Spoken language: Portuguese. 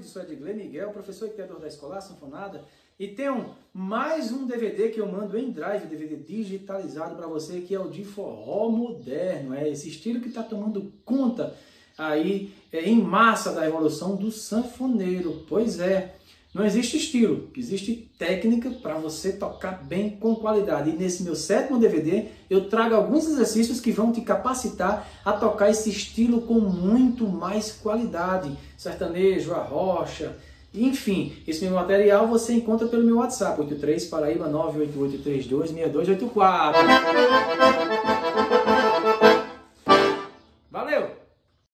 ouvidos, sou Edgley Miguel, professor e criador da Escolar Sanfonada, e tenho mais um DVD que eu mando em drive, DVD digitalizado para você, que é o de forró moderno, é esse estilo que está tomando conta aí em massa da evolução do sanfoneiro. Pois é, não existe estilo, existe técnica para você tocar bem com qualidade. E nesse meu 7º DVD eu trago alguns exercícios que vão te capacitar a tocar esse estilo com muito mais qualidade. Sertanejo, arrocha, enfim. Esse meu material você encontra pelo meu WhatsApp, 83 Paraíba 988326284.